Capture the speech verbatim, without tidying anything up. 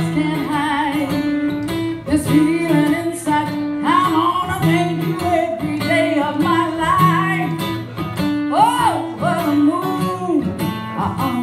words can't hide this feeling inside. I'm gonna thank you every day of my life. Oh, for the moon, uh-uh.